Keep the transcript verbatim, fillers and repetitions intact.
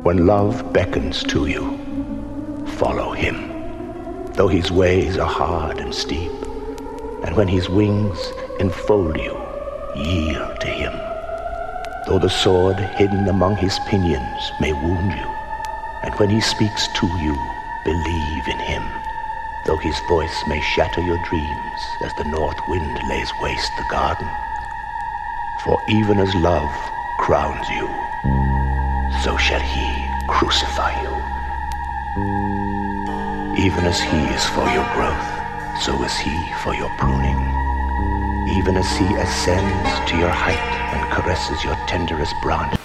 When love beckons to you, follow him, though his ways are hard and steep, and when his wings enfold you, yield to him. Though the sword hidden among his pinions may wound you, and when he speaks to you, believe in him, though his voice may shatter your dreams as the north wind lays waste the garden. For even as love crowns you, so shall he crucify you. Even as he is for your growth, so is he for your pruning. Even as he ascends to your height and caresses your tenderest branch